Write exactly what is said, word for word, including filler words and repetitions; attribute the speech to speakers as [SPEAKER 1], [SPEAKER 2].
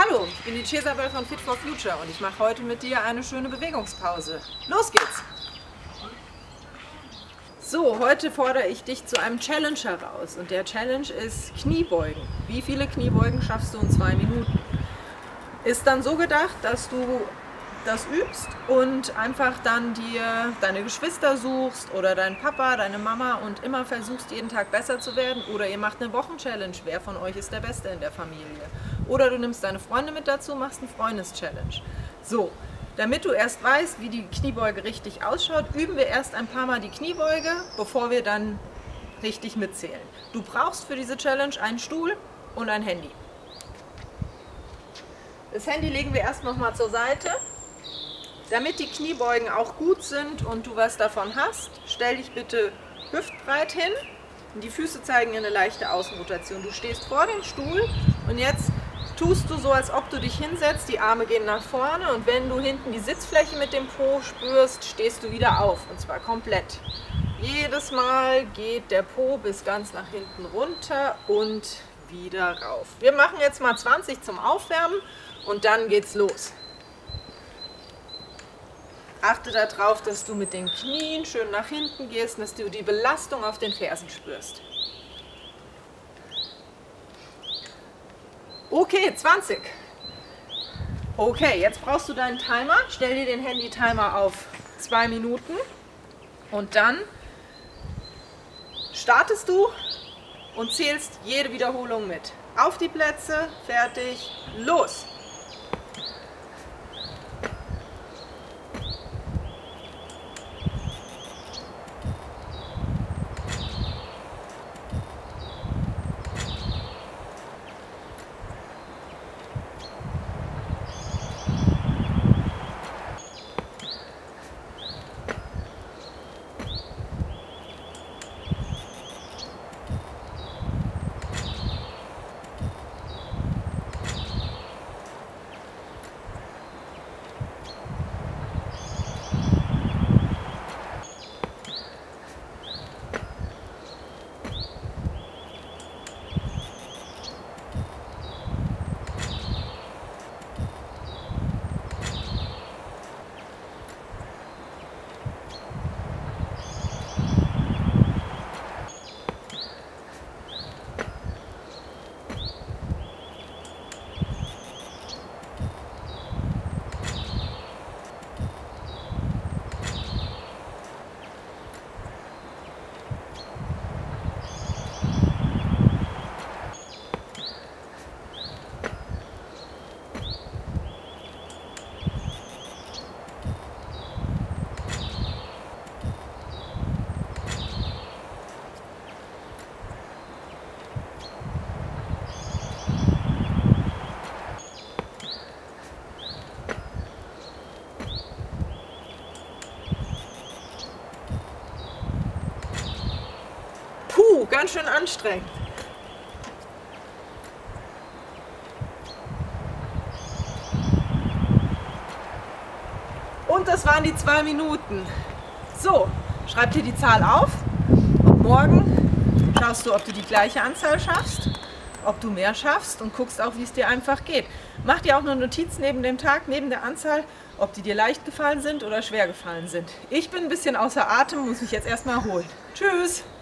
[SPEAKER 1] Hallo, ich bin die Jezabel von Fit for Future und ich mache heute mit dir eine schöne Bewegungspause. Los geht's! So, heute fordere ich dich zu einem Challenge heraus und der Challenge ist Kniebeugen. Wie viele Kniebeugen schaffst du in zwei Minuten? Ist dann so gedacht, dass du das übst und einfach dann dir deine Geschwister suchst oder deinen Papa, deine Mama und immer versuchst, jeden Tag besser zu werden, oder ihr macht eine Wochenchallenge, wer von euch ist der Beste in der Familie. Oder du nimmst deine Freunde mit dazu, machst eine Freundeschallenge. So, damit du erst weißt, wie die Kniebeuge richtig ausschaut, üben wir erst ein paar Mal die Kniebeuge, bevor wir dann richtig mitzählen. Du brauchst für diese Challenge einen Stuhl und ein Handy. Das Handy legen wir erst noch mal zur Seite. Damit die Kniebeugen auch gut sind und du was davon hast, stell dich bitte hüftbreit hin. Die Füße zeigen eine leichte Außenrotation. Du stehst vor dem Stuhl und jetzt tust du so, als ob du dich hinsetzt. Die Arme gehen nach vorne und wenn du hinten die Sitzfläche mit dem Po spürst, stehst du wieder auf, und zwar komplett. Jedes Mal geht der Po bis ganz nach hinten runter und wieder rauf. Wir machen jetzt mal zwanzig zum Aufwärmen und dann geht's los. Achte darauf, dass du mit den Knien schön nach hinten gehst und dass du die Belastung auf den Fersen spürst. Okay, zwanzig. Okay, jetzt brauchst du deinen Timer. Stell dir den Handy-Timer auf zwei Minuten und dann startest du und zählst jede Wiederholung mit. Auf die Plätze, fertig, los! Puh, ganz schön anstrengend. Und das waren die zwei Minuten. So, schreib dir die Zahl auf und morgen schaust du, ob du die gleiche Anzahl schaffst, ob du mehr schaffst und guckst auch, wie es dir einfach geht. Mach dir auch eine Notiz neben dem Tag, neben der Anzahl, ob die dir leicht gefallen sind oder schwer gefallen sind. Ich bin ein bisschen außer Atem, muss mich jetzt erstmal erholen. Tschüss!